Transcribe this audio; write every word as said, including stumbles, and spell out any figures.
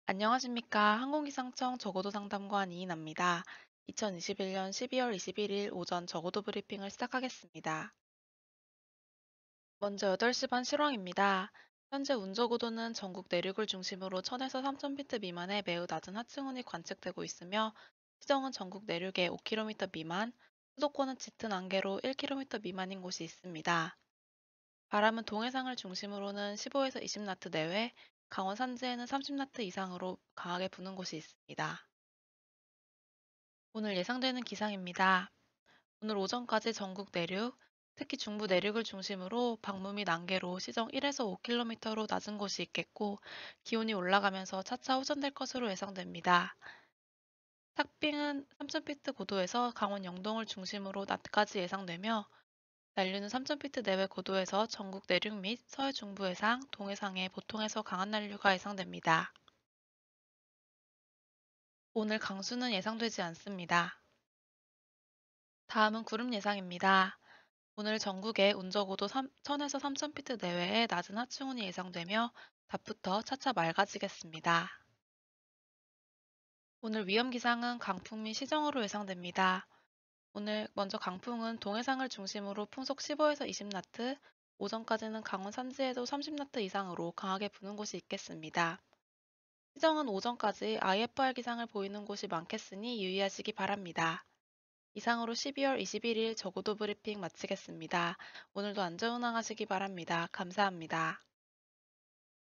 안녕하십니까. 항공기상청 저고도 상담관 이인아입니다. 이천이십일 년 십이월 이십일일 오전 저고도 브리핑을 시작하겠습니다. 먼저 여덟 시 반 실황입니다. 현재 운저고도는 전국 내륙을 중심으로 천에서 삼천 피트 미만의 매우 낮은 하층운이 관측되고 있으며 시정은 전국 내륙의 오 킬로미터 미만, 수도권은 짙은 안개로 일 킬로미터 미만인 곳이 있습니다. 바람은 동해상을 중심으로는 십오에서 이십 나트 내외, 강원 산지에는 삼십 나트 이상으로 강하게 부는 곳이 있습니다. 오늘 예상되는 기상입니다. 오늘 오전까지 전국 내륙, 특히 중부 내륙을 중심으로 방문 및 안개로 시정 일에서 오 킬로미터로 낮은 곳이 있겠고, 기온이 올라가면서 차차 호전될 것으로 예상됩니다. 탁빙은 삼천 피트 고도에서 강원 영동을 중심으로 낮까지 예상되며, 난류는 삼천 피트 내외 고도에서 전국 내륙 및 서해 중부 해상, 동해상에 보통에서 강한 난류가 예상됩니다. 오늘 강수는 예상되지 않습니다. 다음은 구름 예상입니다. 오늘 전국에 운저고도 천에서 삼천 피트 내외의 낮은 하층운이 예상되며 낮부터 차차 맑아지겠습니다. 오늘 위험기상은 강풍 및 시정으로 예상됩니다. 오늘 먼저 강풍은 동해상을 중심으로 풍속 십오에서 이십 나트, 오전까지는 강원 산지에도 삼십 나트 이상으로 강하게 부는 곳이 있겠습니다. 시정은 오전까지 아이에프알 기상을 보이는 곳이 많겠으니 유의하시기 바랍니다. 이상으로 십이월 이십일일 저고도 브리핑 마치겠습니다. 오늘도 안전운항하시기 바랍니다. 감사합니다.